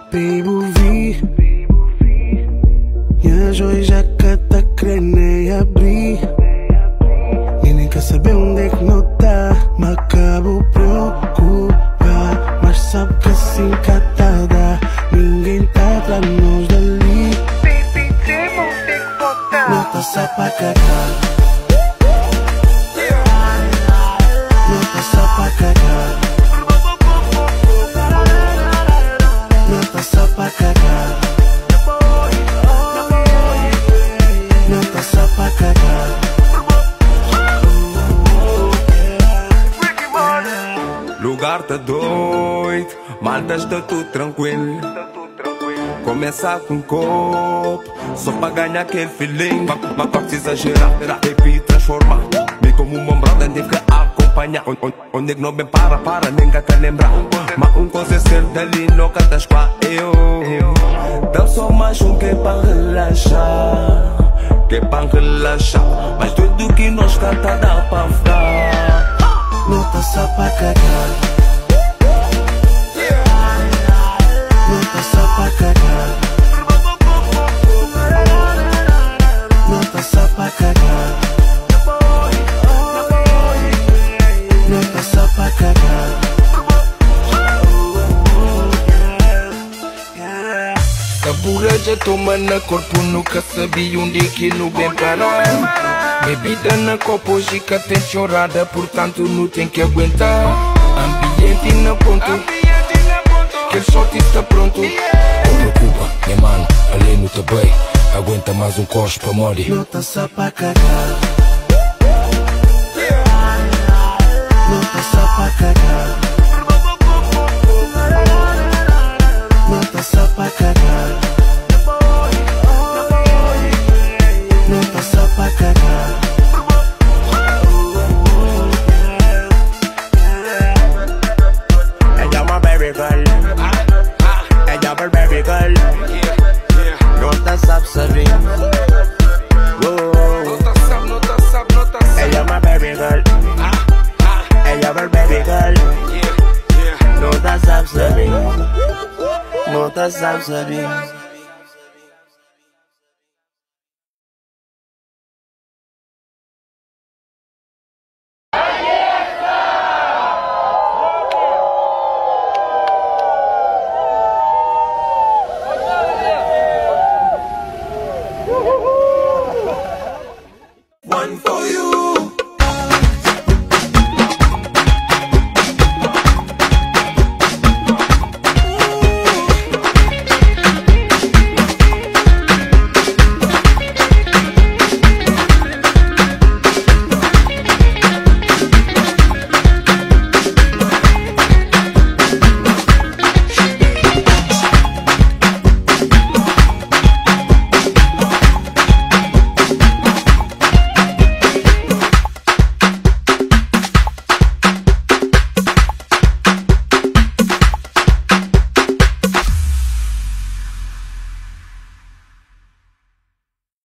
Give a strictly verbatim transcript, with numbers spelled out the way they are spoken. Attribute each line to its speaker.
Speaker 1: Baby vi minha joia já que tá querendo nem abrir. E nem quer saber onde é que não tá. Me acabo preocupar, mas sabe que assim catada ninguém tá pra nós dali.
Speaker 2: Baby, tem onde que botar.
Speaker 1: Não tá só pra cagar. Não tá só pra cagar. Não tá só pra cagar. Não tá só pra cagar.
Speaker 3: Lugar tá doido, malta está tudo tranquilo. Começar com um copo, só pra ganhar aquele feeling. Mas pode exagerar, repetir, transformar. Me como uma brother, tive que acompanhar. Onde é que não bem para, para, nem que lembrar. Mas um coisa é certa ali, nunca estás para eu. Dá só mais um que é para relaxar. Que é para relaxar. Mas tudo que nós canta dá para ficar.
Speaker 1: Não tá só pra cagar. Não tá só pra cagar. Não tá só pra cagar. Não tá só pra cagar.
Speaker 4: A burra já toma na corpo, nunca sabia onde é que não vem parar. Bebida na copo, hoje que tem chorada, portanto não tem que aguentar. Ambiente na ponto, que o sorte está pronto. Não preocupa, minha mano, ali no tá bem. Aguenta mais um cospe pra morrer.
Speaker 1: Não tá só pra cagar. Não tá só pra cagar. Não tá só pra cagar. Não tá só pra cagar.
Speaker 3: Ella my baby girl. Ella my baby girl. Não tá sabe saber.
Speaker 4: Não tá sabe, não tá sabe, não tá sabe.
Speaker 3: Ella my baby girl. Ella my baby girl. Não tá sabe saber. Não tá sabe saber.